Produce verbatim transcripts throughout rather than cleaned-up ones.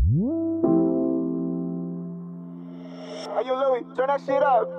Hey, yo, Louis, turn that shit up.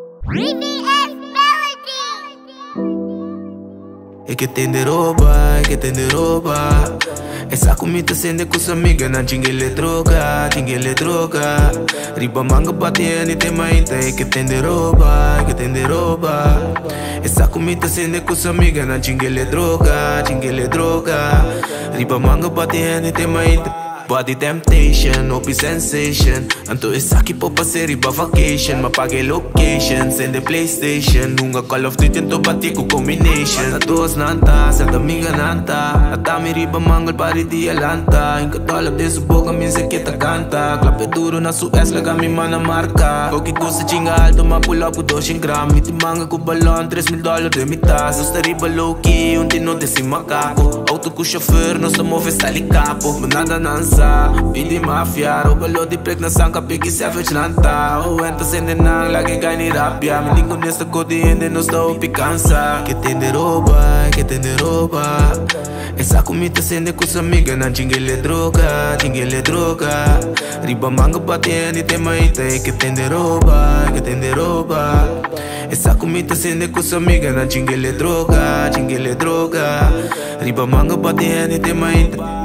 É que tem de roupa, é que tem de roupa. Essa comida sende com sua amiga, não tinha ele troca, tinha ele troca. Riba manga batendo e tem mais, é que tem de roupa, é que tem de roupa. Essa comida sende com sua amiga, não tinha ele troca, tinha ele troca. Riba manga batendo e tem mais. Body temptation, no be sensation. Anto essa aqui pra passear riba vacation. Mapague location, send PlayStation. Nunca Call of Duty, ento bati com combination. A duas nanta, sa amiga nanta. Atami riba mangal pari di alanta. Inka talab de su boca, minsa kita canta. Clape duro na su es, laga mi mana marca. Koki ko sa chinga alto, ma pull up ko doshin gram. Miti manga ko balon, tres mil dólares de mi taça. Sta riba low key, un tino de si macaco. Auto com chauffeur, não se move, está ali capo. Nada nansa. Pidi mafia, robalo di plek na sangka pigi savage lanta. Oh, enta sende nang lagi gani rapia. Mending ko nesta kodi ende no sta upi cansa. Que tem de roupa, que tem de roupa. Essa comida sende com sua amiga, não tinha ele droga, tinha ele droga. Riba manga batendo e tem maita, que tem de roupa, que tem de roupa. Essa comida sende com sua amiga, não tinha ele droga, tinha ele droga. Riba manga batendo e tem maita.